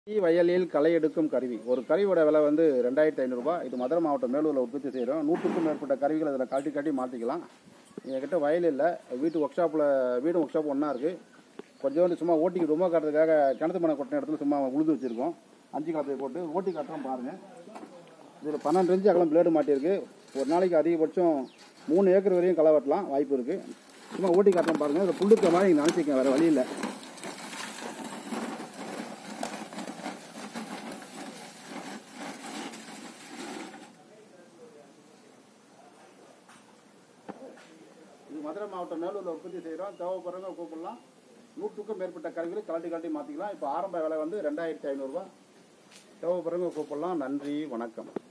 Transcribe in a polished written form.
வயலில் களை எடுக்கும் கருவி. ஒரு கருவியோட விலை வந்து 2500 ரூபாய். இது மதுரை மாவட்டம் மேலூரில் உற்பத்தி செய்கிறோம். 100க்கும் மேற்பட்ட கருவிகள் அதில் காட்டி மாற்றிக்கலாம். என்கிட்ட வயல் இல்லை, வீட்டு ஒர்க் ஷாப் ஒன்றா இருக்குது. கொஞ்சோண்டு சும்மா ஓட்டிக்கு ரொம்ப காட்டுறதுக்காக கிணத்து மனை கொட்டின இடத்துல சும்மா உழுது வச்சுருக்கோம். 5 கலப்பையை போட்டு ஓட்டி காட்டுறோம் பாருங்கள். இதில் 12 இன்ச்சு அகலம் பிளேடு மாட்டியிருக்கு. ஒரு நாளைக்கு அதிகபட்சம் 3 ஏக்கர் வரையும் களை வெட்டலாம், வாய்ப்பு இருக்குது. சும்மா ஓட்டி காட்டுறோம் பாருங்கள். இதை புல்லுக்க மாதிரி நீங்கள் நினச்சிக்க, வேறு வழி இல்லை. இது மதுரை மாவட்டம் மேலூரில் உற்பத்தி செய்கிறோம். தேவைப்படுறவங்க கூப்பிடலாம். 100க்கும் மேற்பட்ட கருவிகளை கலட்டி மாற்றிக்கலாம். இப்போ ஆரம்ப விலை வந்து 2500 ரூபாய். தேவைப்படுறவங்க கூப்பிடலாம். நன்றி, வணக்கம்.